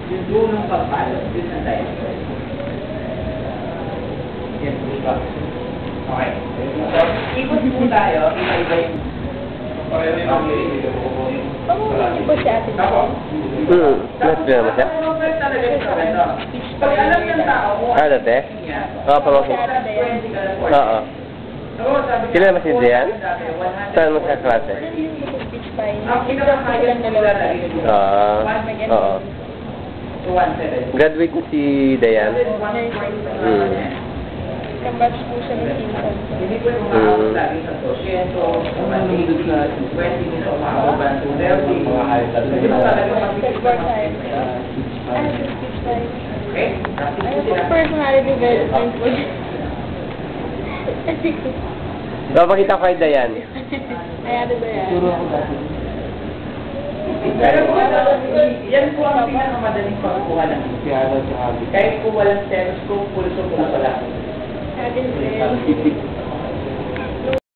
Yung dunong pagbalot, yun ang diameter. Yan, diba? Okay. So, ikot po tayo, iba-iba yung... Pareho yung Iba si ate. Ako? Mas pila mo siya? Pag alam ng tao, Dati? Oo, pamangkin. Oo. Kailan mas hindi yan? Saan mo sa klase? Beach pie. Ang pinakakaya nila na rin. Oo. Graduate na si Dayan? Kambatch po siya ng pinsan. Hindi ko yung umabot lagi sa 200, 180, 20 minutes umabot ba 230. Hindi mo talaga Beach pie. Beach pie. Okay? Ano po personality development po? Papakita ko kay Dayan. Ay, ate ba yan? Pero po, yan po ang pinakamadaling pagkuha ng kahit po walang stethoscope, pulso po na pala. Ate ba yan?